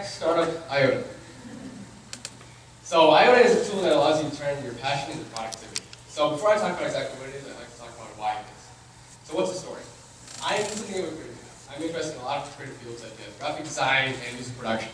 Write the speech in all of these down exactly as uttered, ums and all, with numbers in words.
startup IOTA. So IOTA is a tool that allows you to turn your passion into productivity. So before I talk about exactly what it is, I'd like to talk about why it is. So what's the story? I'm something of a creative. I'm interested in a lot of creative fields such as graphic design and music production.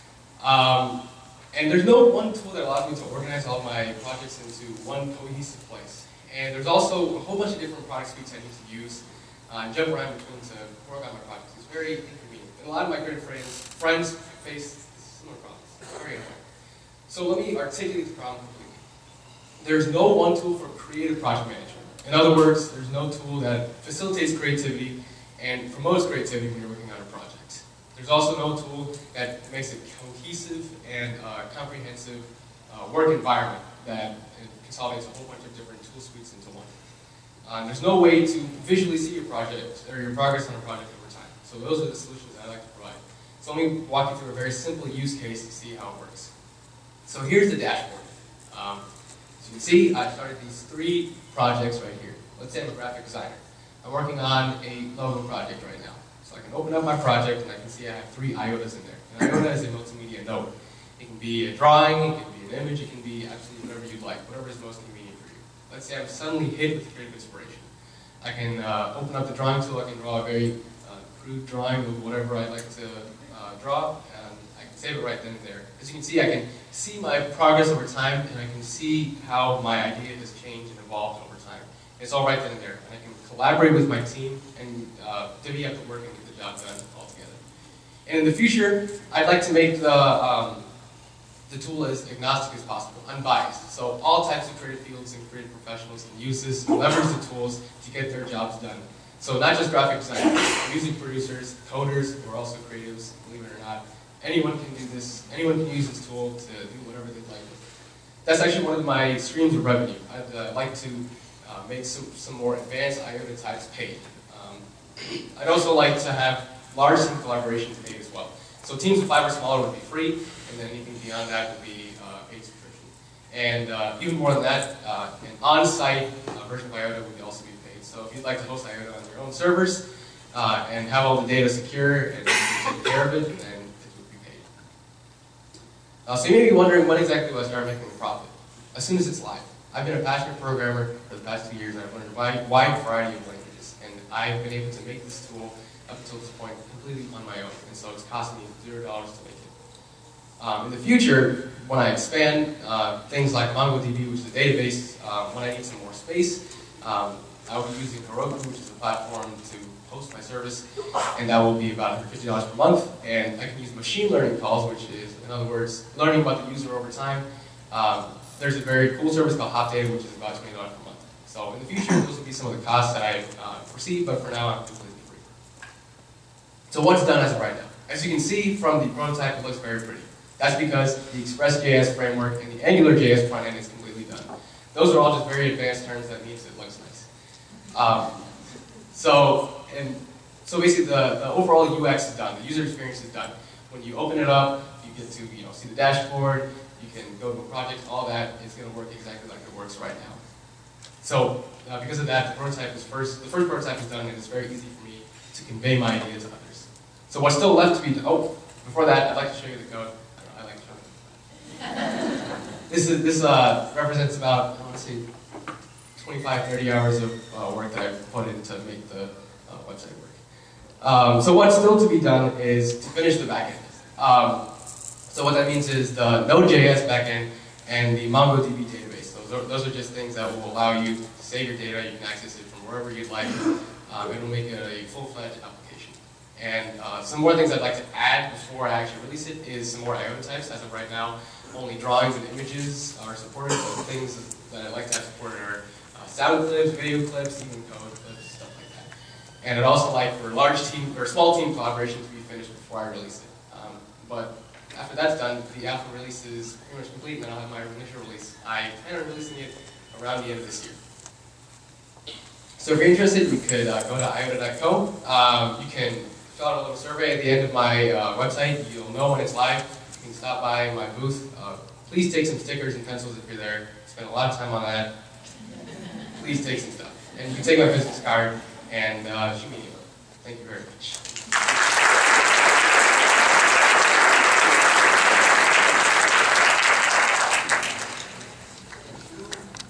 Um, and there's no one tool that allows me to organize all my projects into one cohesive place. And there's also a whole bunch of different product suites I need to use uh, and jump around between to work on my projects. It's very inconvenient. And a lot of my creative friends, friends face similar problems. It's very annoying. So let me articulate the problem completely. There's no one tool for creative project management. In other words, there's no tool that facilitates creativity and promotes creativity when you're working on a project. There's also no tool that makes a cohesive and uh, comprehensive uh, work environment that consolidates a whole bunch of different tool suites into one. Uh, there's no way to visually see your project or your progress on a project over time. So those are the solutions that I like to provide. So let me walk you through a very simple use case to see how it works. So here's the dashboard. Um, as you can see, I started these three projects right here. Let's say I'm a graphic designer. I'm working on a logo project right now. So I can open up my project and I can see I have three IOTAs in there. An IOTA is a multimedia node. It can be a drawing, it can be an image, it can be absolutely whatever you'd like, whatever is most convenient for you. Let's say I'm suddenly hit with creative inspiration. I can uh, open up the drawing tool, I can draw a very uh, crude drawing of whatever I'd like to uh, draw, and I can save it right then and there. As you can see, I can see my progress over time, and I can see how my idea has changed and evolved over time. It's all right then and there, and I can collaborate with my team and uh, divvy up the work and get the job done all together. And in the future, I'd like to make the, um, the tool as agnostic as possible, unbiased. So all types of creative fields and creative professionals can use this, leverage the tools to get their jobs done. So not just graphic designers, music producers, coders, who are also creatives, believe it or not. Anyone can do this, anyone can use this tool to do whatever they'd like. That's actually one of my streams of revenue. I'd uh, like to uh, make some, some more advanced IOTA types paid. Um, I'd also like to have large team collaborations paid as well. So teams of five or smaller would be free, and then anything beyond that would be uh, paid subscription. And uh, even more than that, uh, an on-site uh, version of IOTA would also be paid. So if you'd like to host IOTA on your own servers uh, and have all the data secure and take care of it, then Uh, so you may be wondering when exactly will I start making a profit? As soon as it's live. I've been a passionate programmer for the past two years, and I've learned a wide, wide variety of languages, and I've been able to make this tool up until this point completely on my own, and so it's cost me zero dollars to make it. Um, in the future, when I expand uh, things like MongoDB, which is a database, uh, when I need some more space, um, I will be using Heroku, which is a platform to host my service, and that will be about one hundred fifty dollars per month. And I can use machine learning calls, which is, in other words, learning about the user over time. Um, there's a very cool service called Hotdata, which is about twenty dollars per month. So in the future, those will be some of the costs that I uh, foresee, but for now, I'm completely free. So what's done as of right now? As you can see from the prototype, it looks very pretty. That's because the Express.js framework and the AngularJS front end is completely done. Those are all just very advanced terms that means it looks nice. Um, so, and so basically the, the overall U X is done, the user experience is done. When you open it up, you get to you know see the dashboard, you can go to a project, all that is going to work exactly like it works right now. So uh, because of that, the prototype is first, the first prototype is done, and it's very easy for me to convey my idea to others. So what's still left to be done? Oh, before that, I'd like to show you the code. I, don't know, I like to show it. This is this uh, represents about I want to say twenty-five, thirty hours of uh, work that I've put in to make the uh, website work. Um, so what's still to be done is to finish the backend. Um, so what that means is the Node.js backend and the MongoDB database. Those are, those are just things that will allow you to save your data. You can access it from wherever you'd like. Um, it will make it a full-fledged application. And uh, some more things I'd like to add before I actually release it is some more IOTA types. As of right now, only drawings and images are supported. So things that I'd like to have supported are uh, sound clips, video clips, even code clips, stuff like that. And I'd also like for large team or small team collaboration to be finished before I release it. Um, but after that's done, the alpha release is pretty much complete, and then I'll have my initial release. I plan on releasing it around the end of this year. So if you're interested, you could uh, go to iota dot co. Um, you can fill out a little survey at the end of my uh, website. You'll know when it's live. You can stop by my booth. Uh, please take some stickers and pencils if you're there. Spend a lot of time on that. Please take some stuff. And you can take my business card and uh, shoot me an email. Thank you very much.